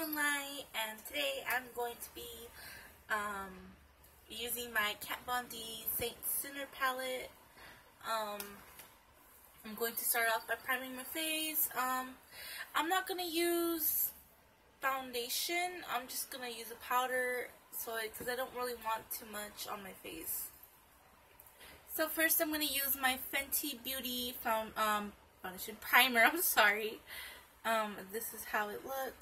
Moonlight, and today I'm going to be using my Kat Von D Saint Sinner palette. I'm going to start off by priming my face. I'm not going to use foundation. I'm just going to use a powder because I don't really want too much on my face. So first I'm going to use my Fenty Beauty foundation primer. I'm sorry. This is how it looks.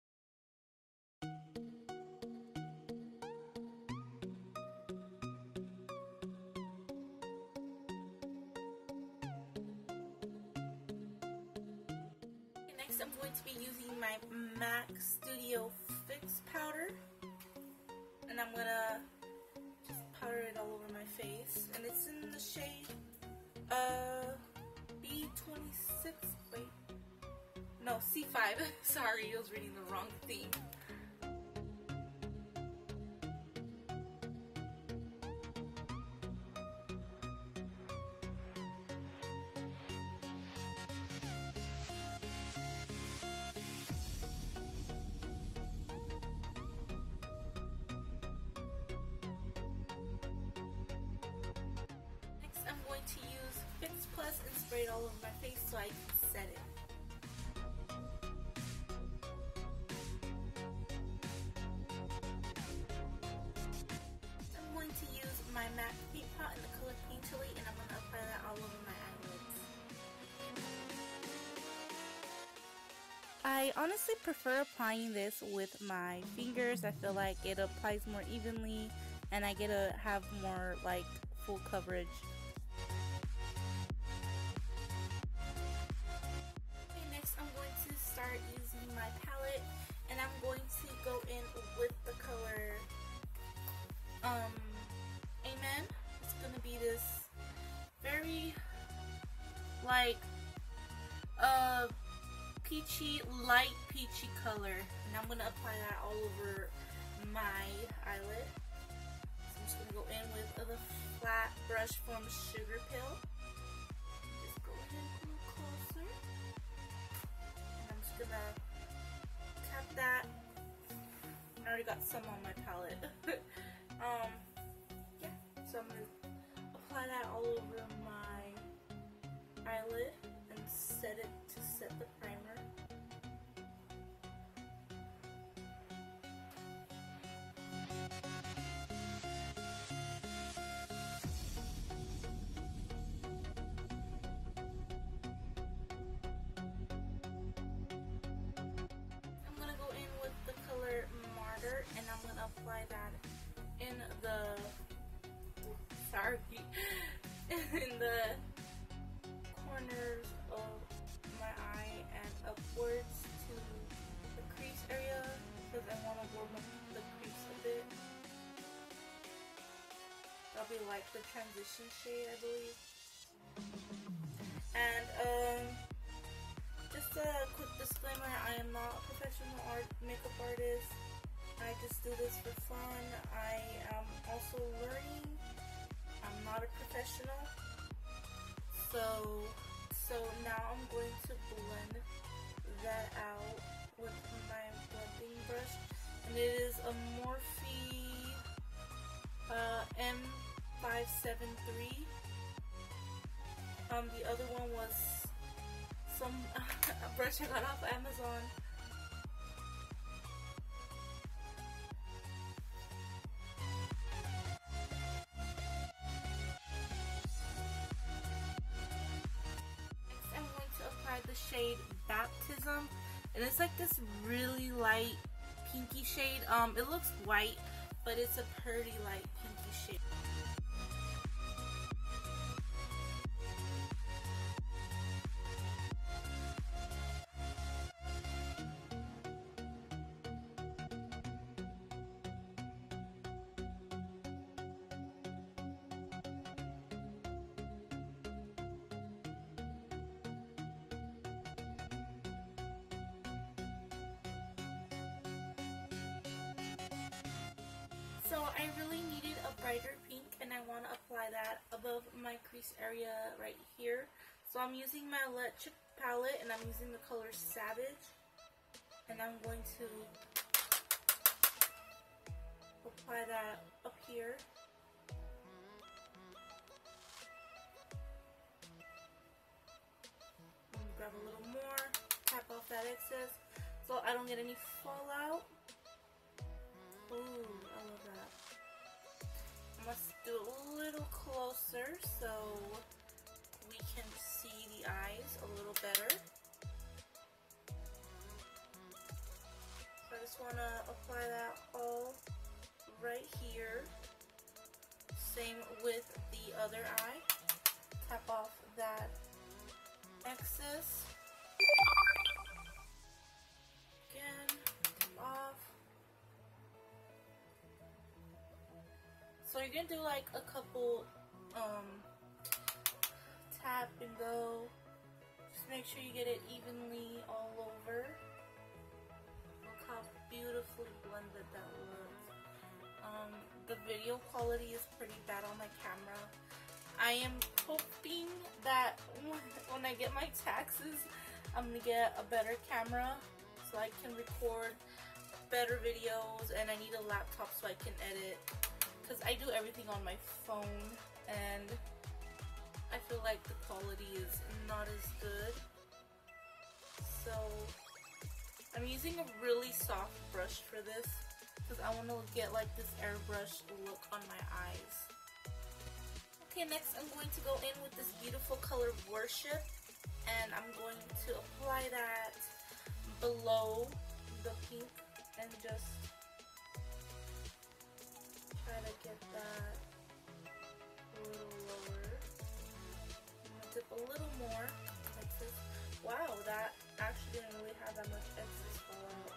Next I'm going to be using my MAC Studio Fix powder, and I'm going to just powder it all over my face, and it's in the shade B26, wait, no, C5, sorry, I was reading the wrong thing. I'm going to use Fix Plus and spray it all over my face so I can set it. I'm going to use my MAC paint pot in the color Painterly, and I'm going to apply that all over my eyelids. I honestly prefer applying this with my fingers. I feel like it applies more evenly and I get to have more like full coverage. I'm going to start using my palette, and I'm going to go in with the color Amen. It's going to be this very like peachy, light peachy color, and I'm going to apply that all over my eyelid. So I'm just going to go in with the flat brush from Sugar Pill. Just go ahead a little closer. Gonna tap that. I already got some on my palette. Yeah, so I'm gonna apply that all over my eyelid and set it to set the primer. And I'm going to apply that in the corners of my eye and upwards to the crease area, because I want to warm up the crease a bit. That'll be like the transition shade, I believe. And just a quick disclaimer, I am not a professional makeup artist. I just do this for fun. I am also learning. I'm not a professional. So now I'm going to blend that out with my blending brush. And it is a Morphe M573. The other one was some brush I got off Amazon. The shade Baptism, and it's like this really light pinky shade. It looks white, but it's a pretty light pinky shade. So I really needed a brighter pink, and I want to apply that above my crease area right here. So I'm using my electric palette, and I'm using the color Savage. And I'm going to apply that up here. Grab a little more, tap off that excess so I don't get any fallout. Ooh, I love that. I must do it a little closer so we can see the eyes a little better. So I just want to apply that all right here. Same with the other eye. Tap off that excess. Again, tap off. So you're gonna do like a couple tap and go. Just make sure you get it evenly all over. Look how beautifully blended that looks. The video quality is pretty bad on my camera. I am hoping that when I get my taxes, I'm gonna get a better camera so I can record better videos, and I need a laptop so I can edit, because I do everything on my phone and I feel like the quality is not as good. So I'm using a really soft brush for this because I want to get like this airbrush look on my eyes. Okay, next I'm going to go in with this beautiful color Worship, and I'm going to apply that below the pink and just try to get that a little lower. I'm going to dip a little more like this. Wow, that actually didn't really have that much excess fallout.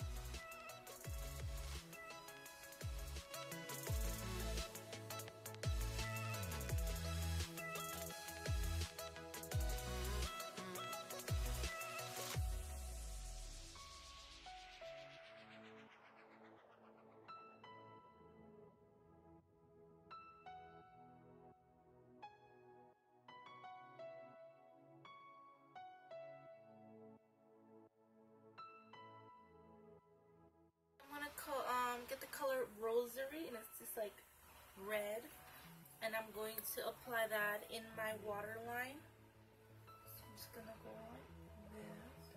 Get the color Rosary, and it's just like red, and I'm going to apply that in my waterline. So I'm just gonna go like this.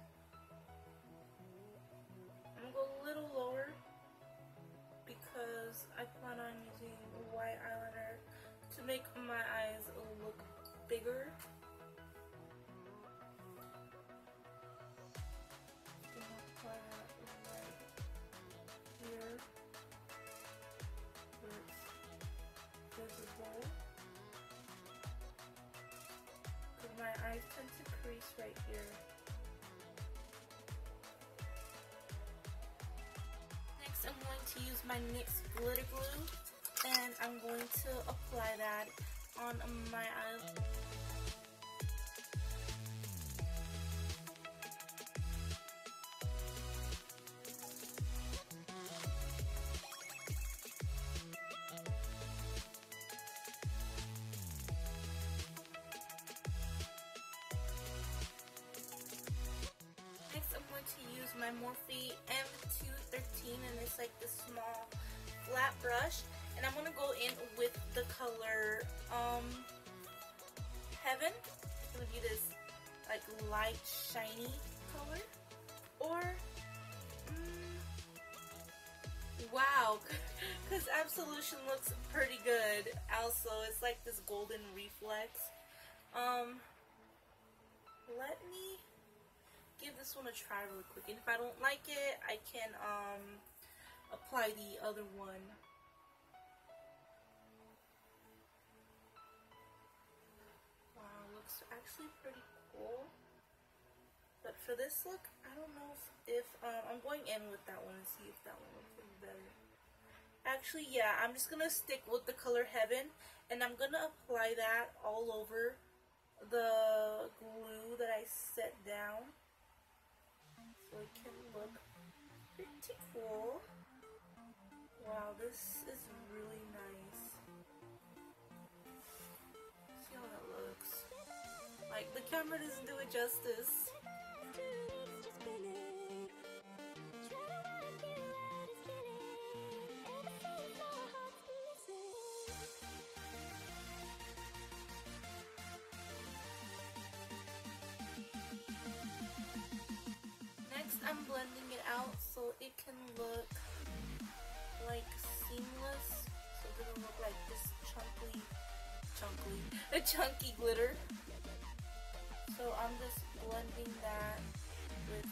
I'm gonna go a little lower because I plan on using white eyeliner to make my eyes look bigger. Apply that right here. Visible, because my eyes tend to crease right here. Next, I'm going to use my NYX glitter glue, and I'm going to apply that on my eyes. I'm going to use my Morphe M213, and it's like this small flat brush, and I'm going to go in with the color Heaven. It's going to be this like light shiny color, or wow, because Absolution looks pretty good. Also, it's like this golden reflex. Let me give this one a try really quick, and if I don't like it, I can apply the other one. Wow, looks actually pretty cool. But for this look, I don't know if I'm going in with that one and see if that one looks better. Actually, yeah, I'm just gonna stick with the color Heaven, and I'm gonna apply that all over the glue that I set down, so it can look pretty cool. Wow, this is really nice. See how that looks? Like, the camera doesn't do it justice. next I'm blending it out so it can look like seamless, so it doesn't look like this chunky glitter. So I'm just blending that with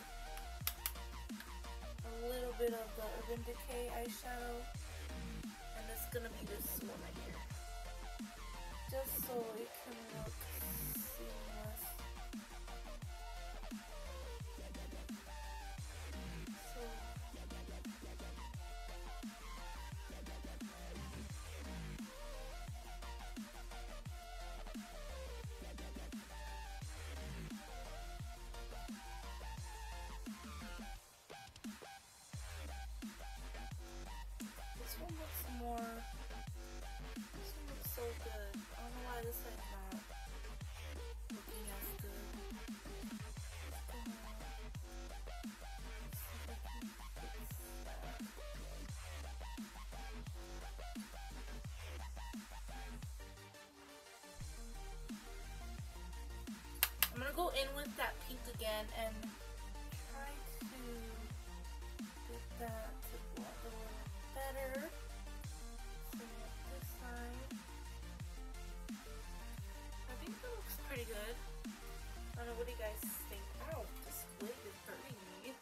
a little bit of the Urban Decay eyeshadow, and it's gonna be this one right here, just so it can look seamless. This one looks so good. I don't know why this side's not looking as good. I'm gonna go in with that pink again and try to get that to blend a little better. So this side, I think that looks pretty good. I don't know, what do you guys think? Ow, this wig is hurting me.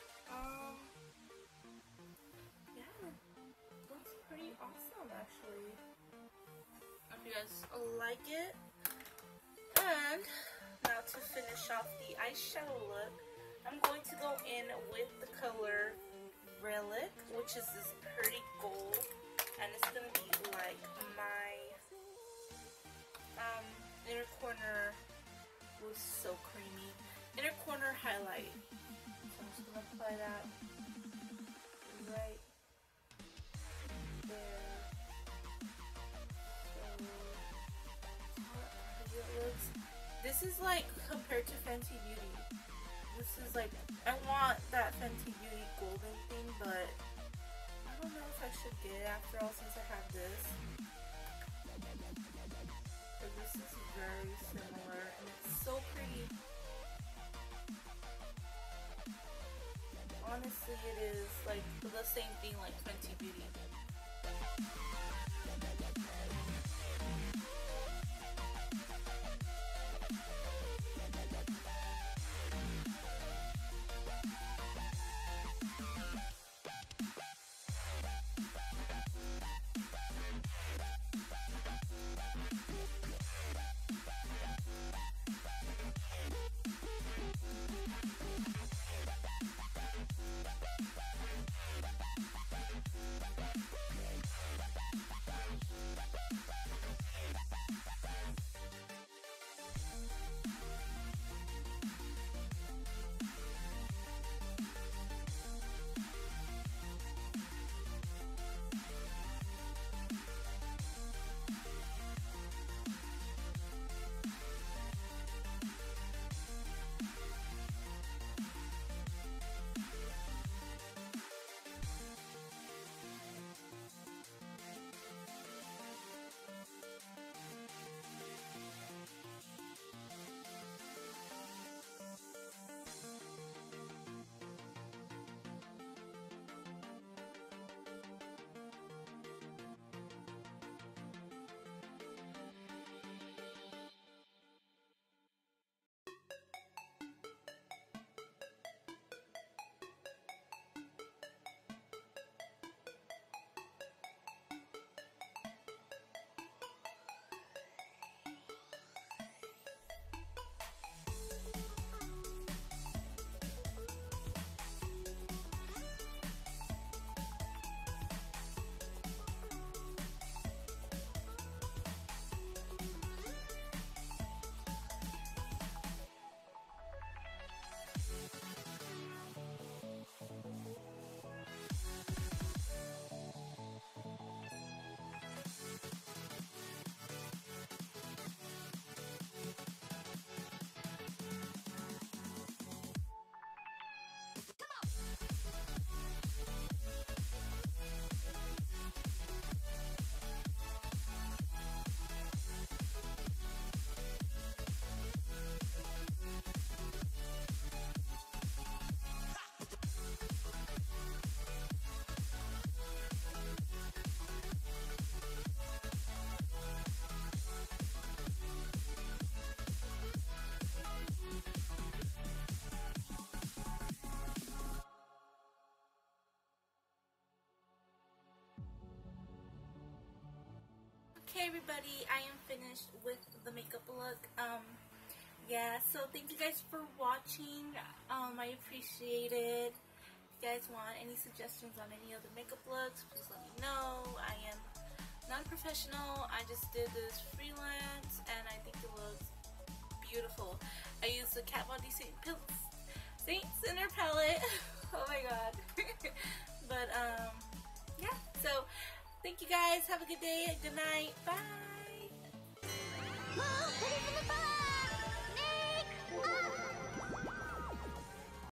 Yeah, looks pretty awesome actually. Hope you guys like it. And now to finish off the eyeshadow look, I'm going to go in with the color Relic, which is this pretty gold, and it's gonna be like my inner corner was so creamy inner corner highlight. So I'm just gonna apply that right there. So it looks. This is like compared to Fenty Beauty. This is like, I want that Fenty Beauty golden thing, but I don't know if I should get it after all since I have this. But this is very similar and it's so pretty. Honestly, it is like the same thing like Fenty Beauty. Okay, everybody, I am finished with the makeup look. Yeah, so thank you guys for watching. I appreciate it. If you guys want any suggestions on any other makeup looks, please let me know. I am not a professional. I just did this freelance, and I think it looks beautiful. I used the Kat Von D Saint Sinner palette. Oh my god. But yeah, so thank you guys. Have a good day. Good night. Bye.